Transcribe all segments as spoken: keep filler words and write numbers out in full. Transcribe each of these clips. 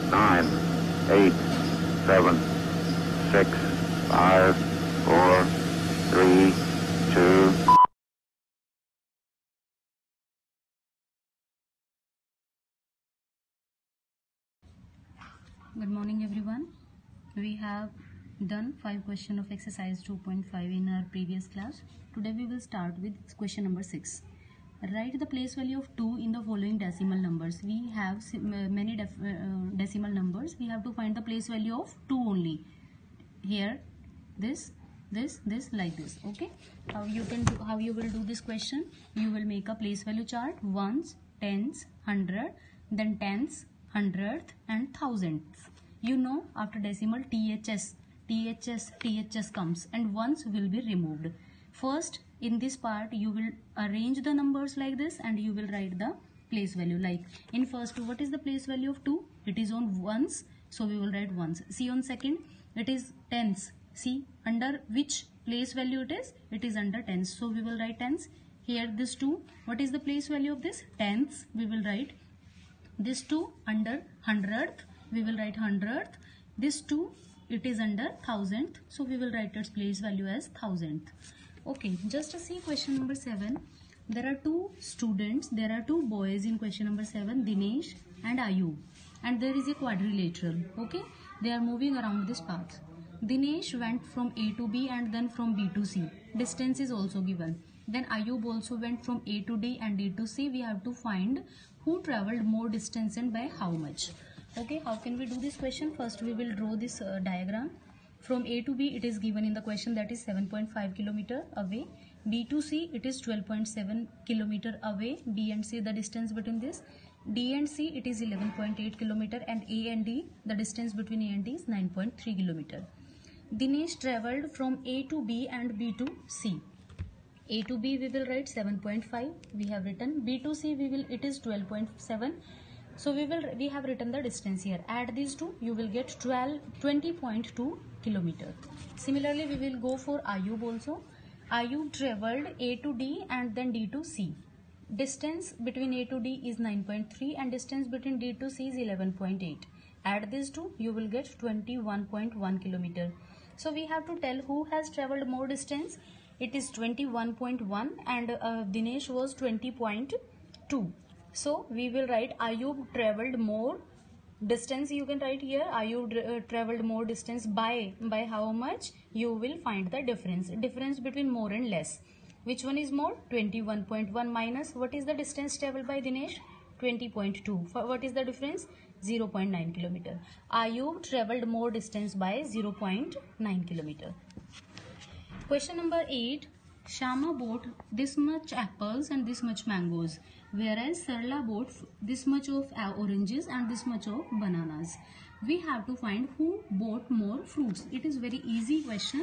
nine, eight, seven, six, five, four, three, two. Good morning everyone. We have done five questions of exercise two point five in our previous class. Today we will start with question number six. Write the place value of two in the following decimal numbers. We have many def uh, decimal numbers. We have to find the place value of two only. Here, this, this, this, like this. Okay. How you can do, how you will do this question? You will make a place value chart: ones, tens, hundred, then tens, hundredth, and thousandth. You know, after decimal T H S, T H S, T H S comes, and ones will be removed. First, in this part, you will arrange the numbers like this, and you will write the place value. Like in first, what is the place value of two? It is on ones, so we will write ones. See on second, it is tens. See under which place value it is? It is under tens, so we will write tens. Here this two, what is the place value of this? Tenths. We will write this two under hundredth, we will write hundredth. This two, it is under thousandth, so we will write its place value as thousandth. Okay, just to see question number seven. There are two students, there are two boys in question number seven, Dinesh and Ayub, and there is a quadrilateral. Okay, they are moving around this path. Dinesh went from A to B and then from B to C. Distance is also given. Then Ayub also went from A to D and D to C. We have to find who traveled more distance and by how much. Okay, how can we do this question? First we will draw this uh, diagram. From A to B it is given in the question, that is seven point five kilometer away. B to C it is twelve point seven kilometer away. B and C, the distance between this. D and C it is eleven point eight kilometer, and A and D, the distance between A and D is nine point three kilometer. Dinesh traveled from A to B and B to C. A to B we will write seven point five, we have written. B to C we will, it is twelve point seven. So we will, we have written the distance here. Add these two, you will get twelve, twenty point two kilometer. Similarly, we will go for Ayub also. Ayub traveled A to D and then D to C. Distance between A to D is nine point three and distance between D to C is eleven point eight. Add these two, you will get twenty-one point one kilometer. So we have to tell who has traveled more distance. It is twenty-one point one and uh, Dinesh was twenty point two. So we will write Ayub traveled more distance. You can write here Ayub uh, traveled more distance by by how much? You will find the difference. Difference between more and less. Which one is more? twenty-one point one minus what is the distance traveled by Dinesh? twenty point two. What is the difference? zero point nine kilometer. Ayub traveled more distance by zero point nine kilometer. Question number eight. Shama bought this much apples and this much mangoes, whereas Sarla bought this much of oranges and this much of bananas. We have to find who bought more fruits. It is very easy question.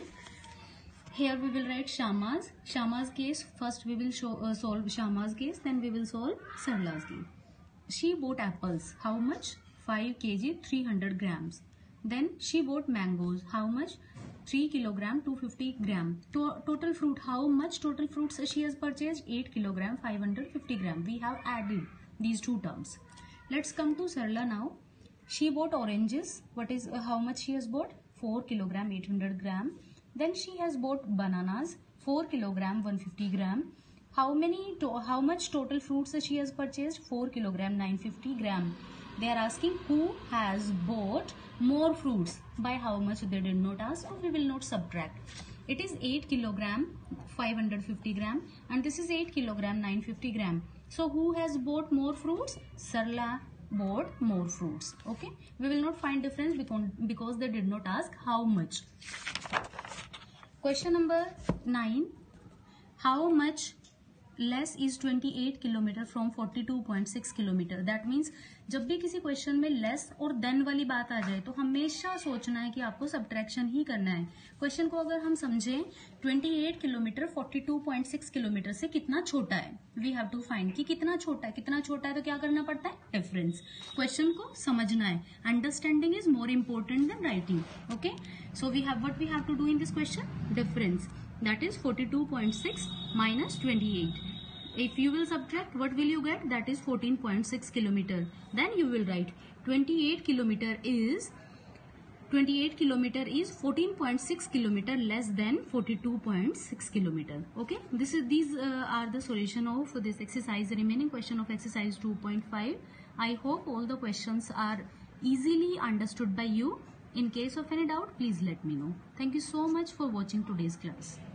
Here we will write Shama's. Shama's case. First we will show, uh, solve Shama's case, then we will solve Sarla's case. She bought apples. How much? five kilograms, three hundred grams. Then she bought mangoes. How much? three kilograms, two hundred fifty grams. To total fruit. How much total fruits she has purchased? eight kilograms, five hundred fifty grams. We have added these two terms. Let's come to Sarla now. She bought oranges. What is uh, how much she has bought? four kilograms, eight hundred grams. Then she has bought bananas. four kilograms, one hundred fifty grams. How many? To, how much total fruits she has purchased? four kilograms, nine hundred fifty grams. They are asking who has bought more fruits. By how much they did not ask, so we will not subtract. It is eight kilograms, five hundred fifty grams, and this is eight kilograms, nine hundred fifty grams. So who has bought more fruits? Sarla bought more fruits. Okay, we will not find difference because, because they did not ask how much. Question number nine. How much less is twenty-eight kilometer from forty-two point six kilometer. That means जब भी किसी question में less और then वाली बात आ जाए तो हमेशा सोचना है कि आपको सब्ट्रैक्शन ही करना है. क्वेश्चन को अगर हम समझें अट्ठाईस kilometre forty-two point six kilometre से कितना छोटा है, वी हैव टू फाइंड कि कितना छोटा है. कितना छोटा है तो क्या करना पड़ता है? डिफरेंस. क्वेश्चन को समझना है. Understanding is more important than writing. Okay, so we have what we have to do in this question? Difference. That is forty-two point six minus twenty-eight. If you will subtract, what will you get? That is fourteen point six kilometer. Then you will write twenty-eight kilometer is twenty-eight kilometer is fourteen point six kilometer less than forty-two point six kilometer. Okay, this is these uh, are the solution of this exercise, the remaining question of exercise two point five. I hope all the questions are easily understood by you. In case of any doubt, please let me know. Thank you so much for watching today's class.